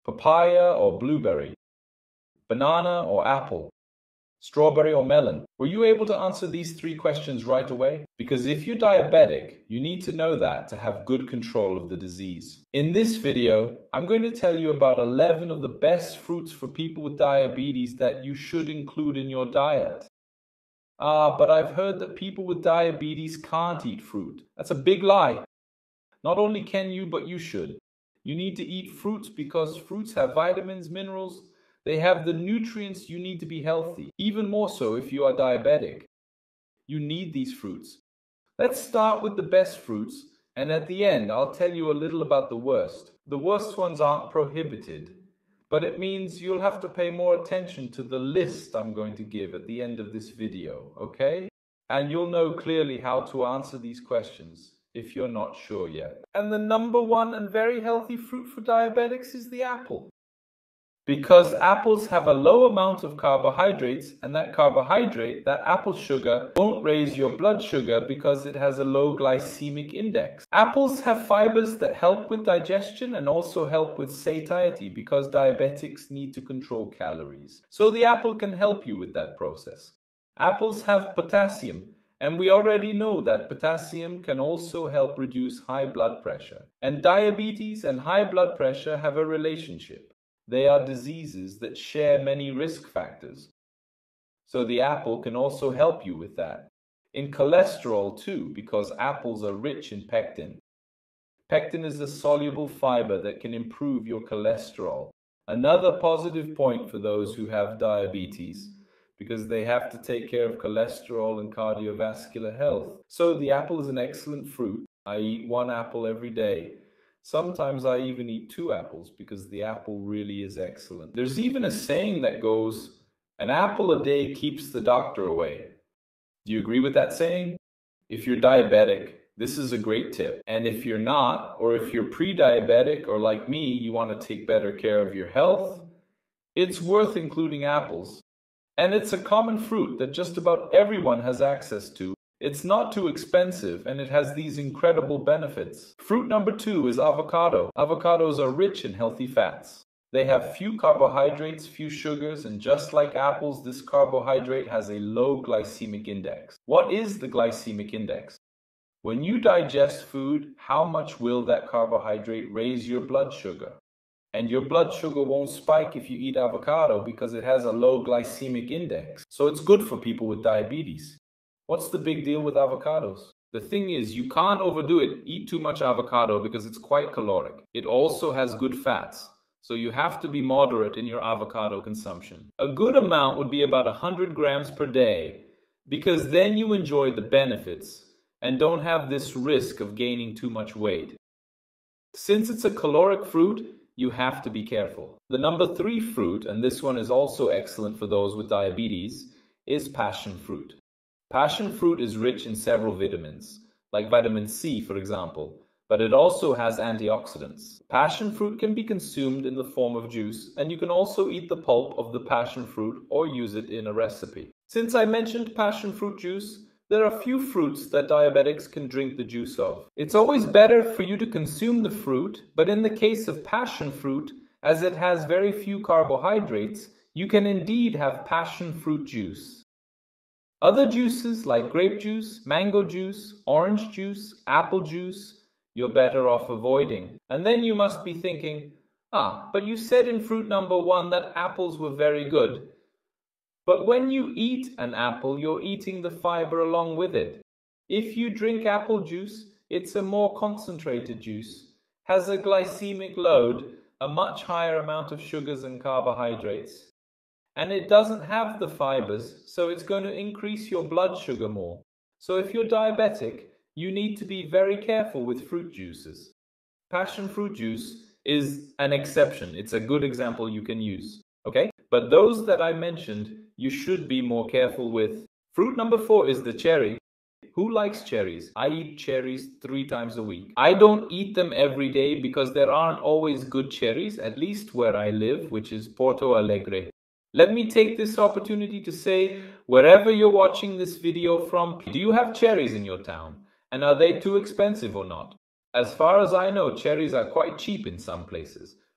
papaya or blueberry, banana or apple, strawberry or melon? Were you able to answer these three questions right away? Because if you're diabetic, you need to know that to have good control of the disease. In this video, I'm going to tell you about 11 of the best fruits for people with diabetes that you should include in your diet. But I've heard that people with diabetes can't eat fruit. That's a big lie. Not only can you, but you should. You need to eat fruits because fruits have vitamins, minerals. They have the nutrients you need to be healthy, even more so if you are diabetic. You need these fruits. Let's start with the best fruits, and at the end, I'll tell you a little about the worst. The worst ones aren't prohibited, but it means you'll have to pay more attention to the list I'm going to give at the end of this video, okay? And you'll know clearly how to answer these questions if you're not sure yet. And the number one and very healthy fruit for diabetics is the apple. Because apples have a low amount of carbohydrates, and that carbohydrate, that apple sugar, won't raise your blood sugar because it has a low glycemic index. Apples have fibers that help with digestion and also help with satiety because diabetics need to control calories. So the apple can help you with that process. Apples have potassium, and we already know that potassium can also help reduce high blood pressure. And diabetes and high blood pressure have a relationship. They are diseases that share many risk factors. So the apple can also help you with that. In cholesterol too, because apples are rich in pectin. Pectin is a soluble fiber that can improve your cholesterol. Another positive point for those who have diabetes, because they have to take care of cholesterol and cardiovascular health. So the apple is an excellent fruit. I eat one apple every day. Sometimes I even eat 2 apples because the apple really is excellent. There's even a saying that goes, an apple a day keeps the doctor away. Do you agree with that saying? If you're diabetic, this is a great tip. And if you're not, or if you're pre-diabetic or like me, you want to take better care of your health, it's worth including apples. And it's a common fruit that just about everyone has access to. It's not too expensive, and it has these incredible benefits. Fruit number 2 is avocado. Avocados are rich in healthy fats. They have few carbohydrates, few sugars, and just like apples, this carbohydrate has a low glycemic index. What is the glycemic index? When you digest food, how much will that carbohydrate raise your blood sugar? And your blood sugar won't spike if you eat avocado because it has a low glycemic index. So it's good for people with diabetes. What's the big deal with avocados? The thing is, you can't overdo it. Eat too much avocado because it's quite caloric. It also has good fats, so you have to be moderate in your avocado consumption. A good amount would be about 100 grams per day, because then you enjoy the benefits and don't have this risk of gaining too much weight. Since it's a caloric fruit, you have to be careful. The number 3 fruit, and this one is also excellent for those with diabetes, is passion fruit. Passion fruit is rich in several vitamins, like vitamin C, for example, but it also has antioxidants. Passion fruit can be consumed in the form of juice, and you can also eat the pulp of the passion fruit or use it in a recipe. Since I mentioned passion fruit juice, there are few fruits that diabetics can drink the juice of. It's always better for you to consume the fruit, but in the case of passion fruit, as it has very few carbohydrates, you can indeed have passion fruit juice. Other juices like grape juice, mango juice, orange juice, apple juice, you're better off avoiding. And then you must be thinking, but you said in fruit number 1 that apples were very good. But when you eat an apple, you're eating the fiber along with it. If you drink apple juice, it's a more concentrated juice, has a glycemic load, a much higher amount of sugars and carbohydrates. And it doesn't have the fibers, so it's going to increase your blood sugar more. So if you're diabetic, you need to be very careful with fruit juices. Passion fruit juice is an exception. It's a good example you can use, okay? But those that I mentioned, you should be more careful with. Fruit number 4 is the cherry. Who likes cherries? I eat cherries 3 times a week. I don't eat them every day because there aren't always good cherries, at least where I live, which is Porto Alegre. Let me take this opportunity to say, wherever you're watching this video from, do you have cherries in your town? And are they too expensive or not? As far as I know, cherries are quite cheap in some places.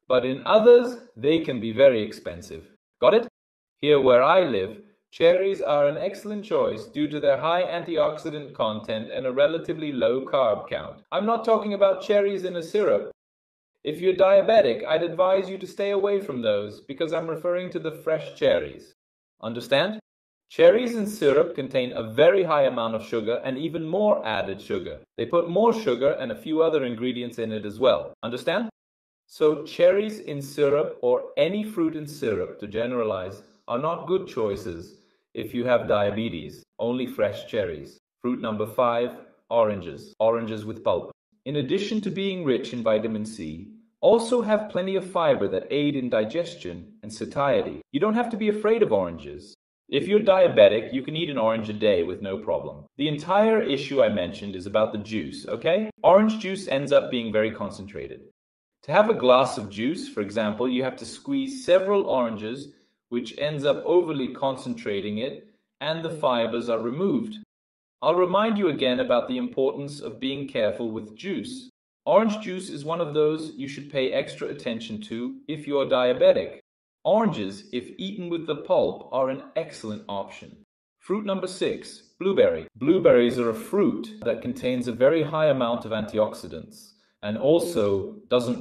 but in others, they can be very expensive. Got it? Here where I live, cherries are an excellent choice due to their high antioxidant content and a relatively low carb count. I'm not talking about cherries in a syrup. If you're diabetic, I'd advise you to stay away from those because I'm referring to the fresh cherries. Understand? Cherries in syrup contain a very high amount of sugar and even more added sugar. They put more sugar and a few other ingredients in it as well. Understand? So cherries in syrup or any fruit in syrup, to generalize, are not good choices if you have diabetes. Only fresh cherries. Fruit number 5, oranges. Oranges with pulp. In addition to being rich in vitamin C, also have plenty of fiber that aid in digestion and satiety. You don't have to be afraid of oranges. If you're diabetic, you can eat an orange a day with no problem. The entire issue I mentioned is about the juice, okay? Orange juice ends up being very concentrated. To have a glass of juice, for example, you have to squeeze several oranges, which ends up overly concentrating it, and the fibers are removed. I'll remind you again about the importance of being careful with juice. Orange juice is one of those you should pay extra attention to if you're diabetic. Oranges, if eaten with the pulp, are an excellent option. Fruit number 6, blueberry. Blueberries are a fruit that contains a very high amount of antioxidants and also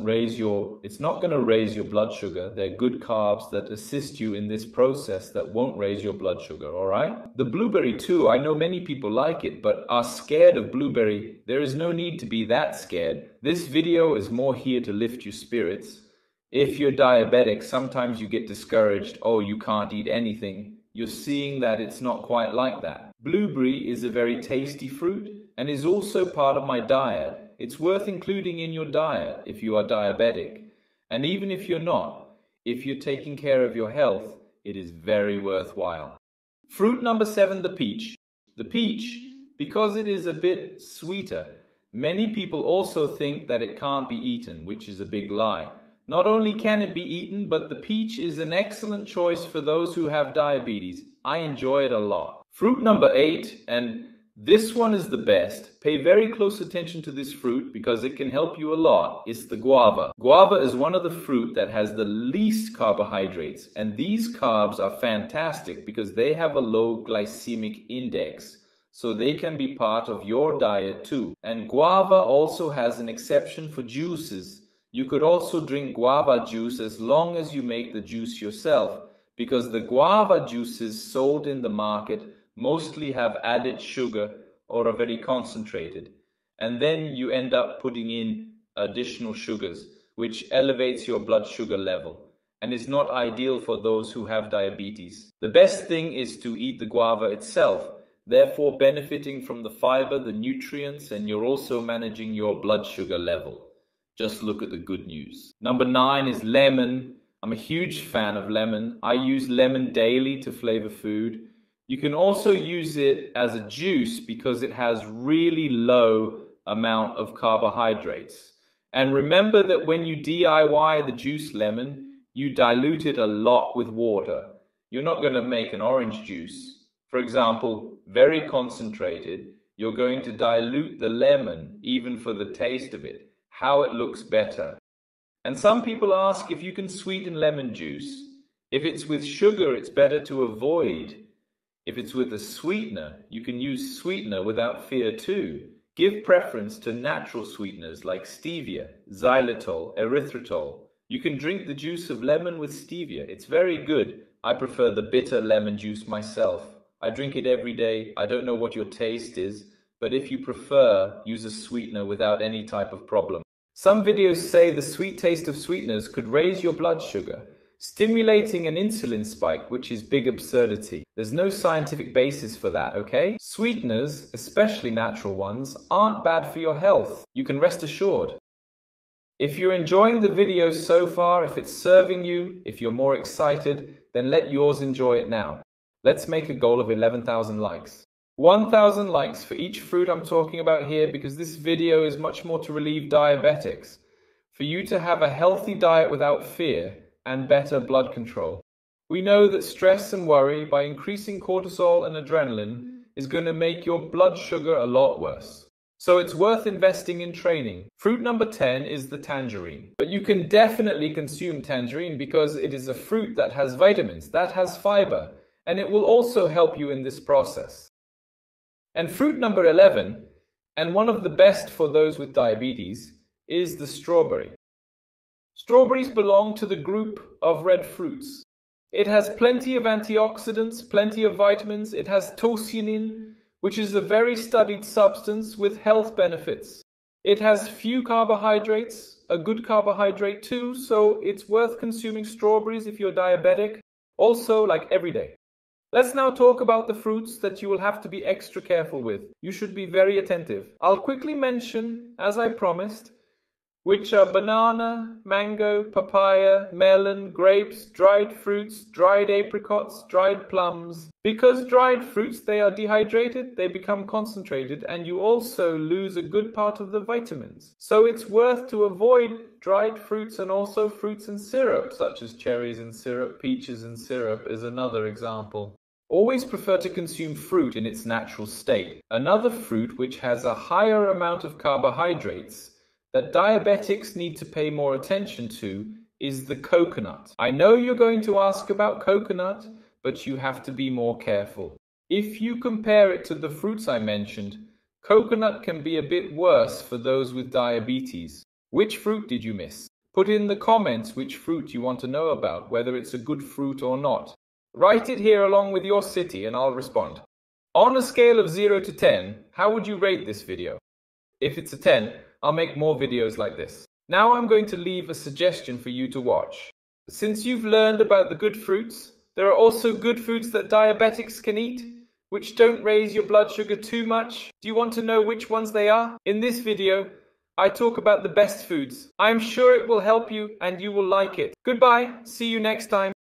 it's not going to raise your blood sugar. They're good carbs that assist you in this process that won't raise your blood sugar, all right? The blueberry too, I know many people like it, but are scared of blueberry. There is no need to be that scared. This video is more here to lift your spirits. If you're diabetic, sometimes you get discouraged. Oh, you can't eat anything. You're seeing that it's not quite like that. Blueberry is a very tasty fruit and is also part of my diet. It's worth including in your diet if you are diabetic. And even if you're not, if you're taking care of your health, it is very worthwhile. Fruit number 7, the peach. The peach, because it is a bit sweeter, many people also think that it can't be eaten, which is a big lie. Not only can it be eaten, but the peach is an excellent choice for those who have diabetes. I enjoy it a lot. Fruit number 8, and this one is the best. Pay very close attention to this fruit because it can help you a lot. It's the guava. Guava is one of the fruit that has the least carbohydrates, and these carbs are fantastic because they have a low glycemic index. So they can be part of your diet too. And guava also has an exception for juices. You could also drink guava juice as long as you make the juice yourself, because the guava juices sold in the market mostly have added sugar or are very concentrated. And then you end up putting in additional sugars, which elevates your blood sugar level and is not ideal for those who have diabetes. The best thing is to eat the guava itself, therefore benefiting from the fiber, the nutrients, and you're also managing your blood sugar level. Just look at the good news. Number 9 is lemon. I'm a huge fan of lemon. I use lemon daily to flavor food. You can also use it as a juice because it has really low amount of carbohydrates. And remember that when you DIY the juice lemon, you dilute it a lot with water. You're not going to make an orange juice, for example, very concentrated. You're going to dilute the lemon even for the taste of it, how it looks better. And some people ask if you can sweeten lemon juice. If it's with sugar, it's better to avoid. If it's with a sweetener, you can use sweetener without fear too. Give preference to natural sweeteners like stevia, xylitol, erythritol. You can drink the juice of lemon with stevia. It's very good. I prefer the bitter lemon juice myself. I drink it every day. I don't know what your taste is, but if you prefer, use a sweetener without any type of problem. Some videos say the sweet taste of sweeteners could raise your blood sugar, stimulating an insulin spike, which is big absurdity. There's no scientific basis for that, okay? Sweeteners, especially natural ones, aren't bad for your health. You can rest assured. If you're enjoying the video so far, if it's serving you, if you're more excited, then let yours enjoy it now. Let's make a goal of 11,000 likes. 1,000 likes for each fruit I'm talking about here because this video is much more to relieve diabetics. For you to have a healthy diet without fear and better blood control. We know that stress and worry by increasing cortisol and adrenaline is going to make your blood sugar a lot worse. So it's worth investing in training. Fruit number 10 is the tangerine. But you can definitely consume tangerine because it is a fruit that has vitamins, that has fiber, and it will also help you in this process. And fruit number 11, and one of the best for those with diabetes, is the strawberry. Strawberries belong to the group of red fruits. It has plenty of antioxidants, plenty of vitamins. It has tocinin, which is a very studied substance with health benefits. It has few carbohydrates, a good carbohydrate too, so it's worth consuming strawberries if you're diabetic, also like every day. Let's now talk about the fruits that you will have to be extra careful with. You should be very attentive. I'll quickly mention, as I promised, which are banana, mango, papaya, melon, grapes, dried fruits, dried apricots, dried plums. Because dried fruits, they are dehydrated, they become concentrated, and you also lose a good part of the vitamins. So it's worth to avoid dried fruits and also fruits in syrup, such as cherries in syrup, peaches in syrup is another example. Always prefer to consume fruit in its natural state. Another fruit which has a higher amount of carbohydrates that diabetics need to pay more attention to is the coconut. I know you're going to ask about coconut, but you have to be more careful. If you compare it to the fruits I mentioned, coconut can be a bit worse for those with diabetes. Which fruit did you miss? Put in the comments which fruit you want to know about, whether it's a good fruit or not. Write it here along with your city and I'll respond. On a scale of 0 to 10, how would you rate this video? If it's a 10, I'll make more videos like this. Now I'm going to leave a suggestion for you to watch. Since you've learned about the good fruits, there are also good fruits that diabetics can eat, which don't raise your blood sugar too much. Do you want to know which ones they are? In this video, I talk about the best foods. I'm sure it will help you and you will like it. Goodbye, see you next time.